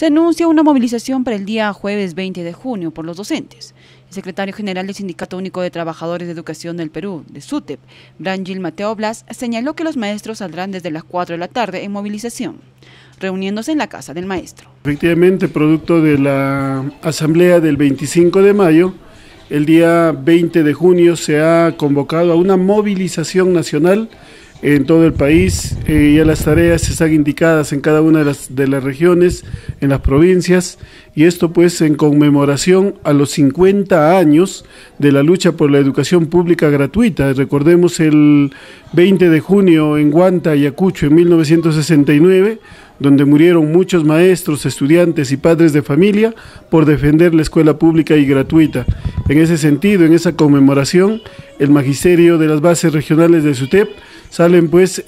Se anuncia una movilización para el día jueves 20 de junio por los docentes. El secretario general del Sindicato Único de Trabajadores de Educación del Perú, de SUTEP, Brangil Mateo Blas, señaló que los maestros saldrán desde las 4 de la tarde en movilización, reuniéndose en la casa del maestro. Efectivamente, producto de la asamblea del 25 de mayo, el día 20 de junio se ha convocado a una movilización nacional en todo el país. Ya las tareas están indicadas en cada una de las regiones, en las provincias, y esto pues en conmemoración a los 50 años de la lucha por la educación pública gratuita. Recordemos el 20 de junio en Huanta, Ayacucho, en 1969, donde murieron muchos maestros, estudiantes y padres de familia por defender la escuela pública y gratuita. En ese sentido, en esa conmemoración, el magisterio de las bases regionales de SUTEP salen pues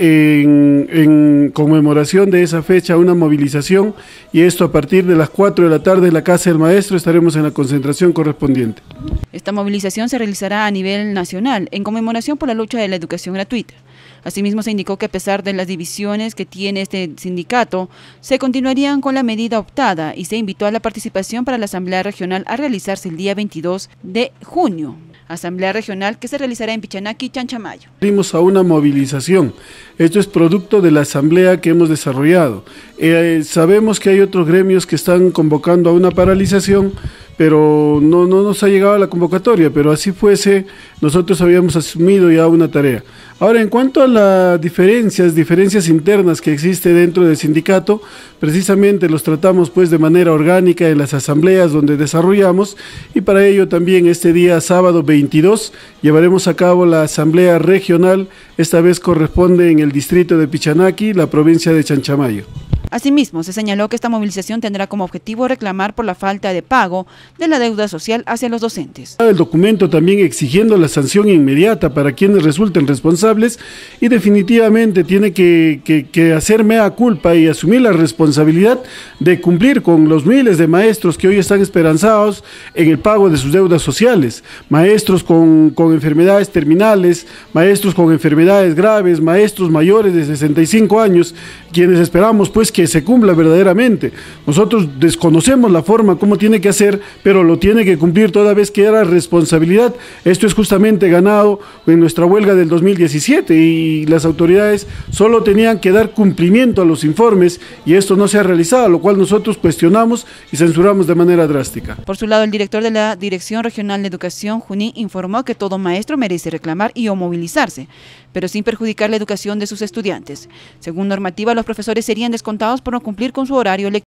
en conmemoración de esa fecha una movilización, y esto a partir de las 4 de la tarde en la Casa del Maestro estaremos en la concentración correspondiente. Esta movilización se realizará a nivel nacional en conmemoración por la lucha de la educación gratuita. Asimismo, se indicó que a pesar de las divisiones que tiene este sindicato, se continuarían con la medida optada y se invitó a la participación para la Asamblea Regional a realizarse el día 22 de junio. Asamblea Regional que se realizará en Pichanaki, Chanchamayo. Salimos a una movilización. Esto es producto de la asamblea que hemos desarrollado. Sabemos que hay otros gremios que están convocando a una paralización, pero no nos ha llegado a la convocatoria, pero así fuese, nosotros habíamos asumido ya una tarea. Ahora, en cuanto a las diferencias internas que existe dentro del sindicato, precisamente los tratamos pues de manera orgánica en las asambleas donde desarrollamos, y para ello también este día sábado 22 llevaremos a cabo la asamblea regional. Esta vez corresponde en el distrito de Pichanaki, la provincia de Chanchamayo. Asimismo, se señaló que esta movilización tendrá como objetivo reclamar por la falta de pago de la deuda social hacia los docentes. El documento también exigiendo la sanción inmediata para quienes resulten responsables, y definitivamente tiene que hacer mea culpa y asumir la responsabilidad de cumplir con los miles de maestros que hoy están esperanzados en el pago de sus deudas sociales. Maestros con enfermedades terminales, maestros con enfermedades graves, maestros mayores de 65 años, quienes esperamos pues que se cumpla verdaderamente. Nosotros desconocemos la forma como tiene que hacer, pero lo tiene que cumplir toda vez que era responsabilidad. Esto es justamente ganado en nuestra huelga del 2017, y las autoridades solo tenían que dar cumplimiento a los informes, y esto no se ha realizado, lo cual nosotros cuestionamos y censuramos de manera drástica. Por su lado, el director de la Dirección Regional de Educación, Junín, informó que todo maestro merece reclamar y o movilizarse, pero sin perjudicar la educación de sus estudiantes. Según normativa, los profesores serían descontados por no cumplir con su horario lectivo.